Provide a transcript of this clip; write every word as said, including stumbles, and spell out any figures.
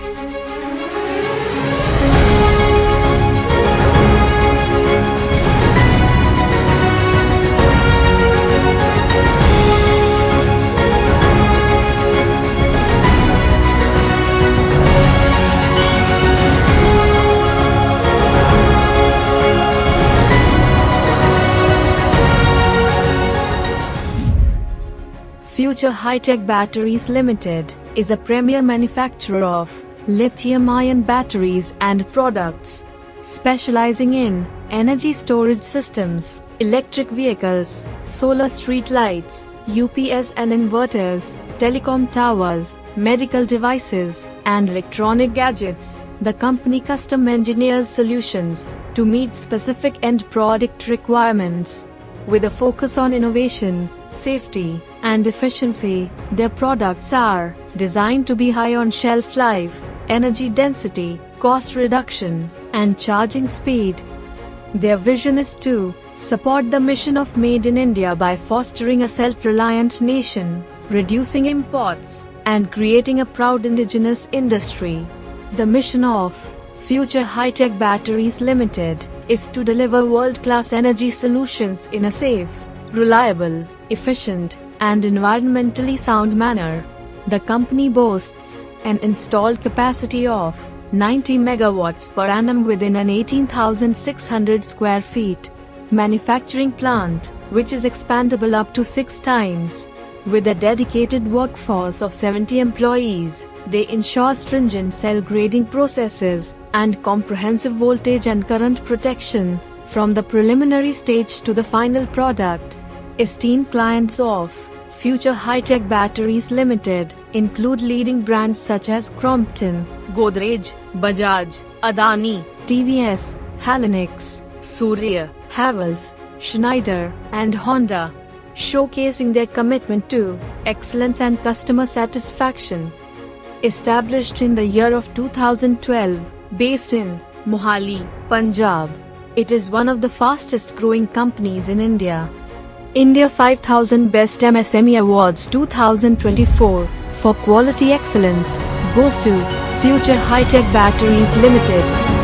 Future Hi-Tech Batteries Limited is a premier manufacturer of lithium-ion batteries and products, specializing in energy storage systems, electric vehicles, solar street lights, U P S and inverters, telecom towers, medical devices, and electronic gadgets. The company custom engineers solutions to meet specific end product requirements. With a focus on innovation, safety, and efficiency, their products are designed to be high on shelf life, energy density, cost reduction, and charging speed. Their vision is to support the mission of Made in India by fostering a self-reliant nation, reducing imports, and creating a proud indigenous industry. The mission of Future Hi-Tech Batteries Limited is to deliver world-class energy solutions in a safe, reliable, efficient, and environmentally sound manner. The company boasts an installed capacity of ninety megawatts per annum within an eighteen thousand six hundred square feet manufacturing plant, which is expandable up to six times. With a dedicated workforce of seventy employees, they ensure stringent cell grading processes and comprehensive voltage and current protection from the preliminary stage to the final product. Esteemed clients of Future Hi-Tech Batteries Limited include leading brands such as Crompton, Godrej, Bajaj, Adani, T V S, Halinix, Surya, Havells, Schneider, and Honda, showcasing their commitment to excellence and customer satisfaction. Established in the year of two thousand twelve, based in Mohali, Punjab, it is one of the fastest growing companies in India. India five thousand Best M S M E Awards two thousand twenty-four for quality excellence goes to Future Hi-Tech Batteries Limited.